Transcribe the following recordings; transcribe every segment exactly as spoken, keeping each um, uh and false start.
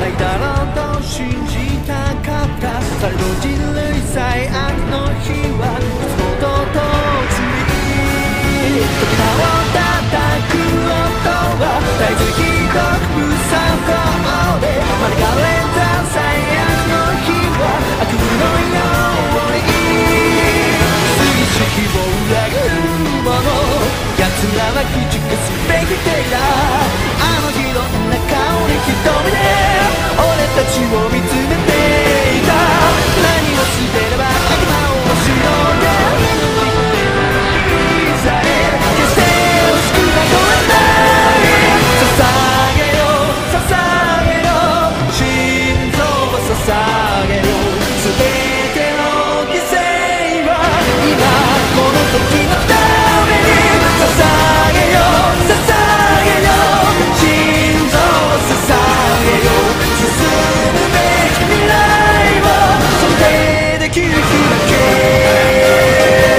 ないだろうと信じたかった。されど人類最悪の日はいつもと同時に扉を叩く音は絶えずひどく無作法で招かれた最悪の日は悪夢のように過ぎし希望を裏切る者奴らは駆逐すべき敵だ。あの日どんな顔に瞳で俺たちを見つめていた。何を捨てれば悪魔を押しのけ決して惜しくはごめんない捧げよ捧げよ心臓を捧げよ全ての犠牲は今この時のために捧げよ捧げよ心臓を捧げよ進むべき未来を想定できる日だけ。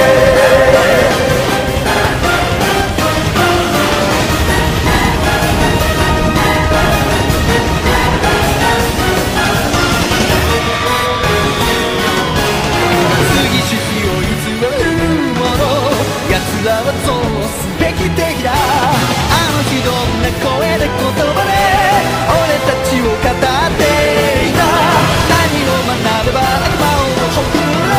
奴らはそうすべき敵だ。あの日どんな声で言葉で俺たちを語っていた。何を学べば悪魔をほふれ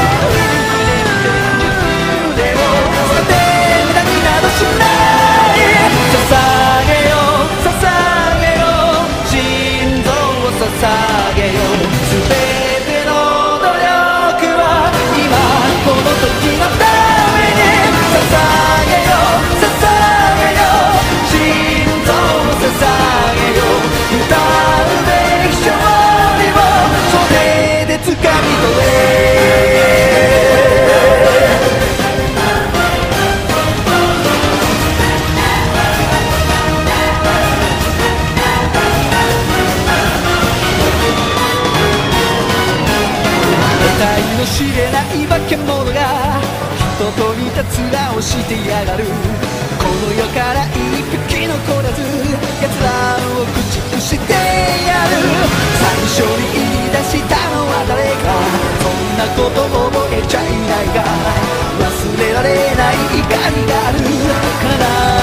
る腕を捨てて無駄になどしない捧げよ捧げよ心臓を捧げよ全ての努力は今この時のために捧げよ捧げよ心臓を捧げよ歌うべき勝利を袖で掴み取れ。得体の知れない化け物が人と似た面をしてやがる。この世から一匹残らず奴らを駆逐してやる。最初に言い出したのは誰かそんなこと覚えちゃいないが忘れられない怒りがある。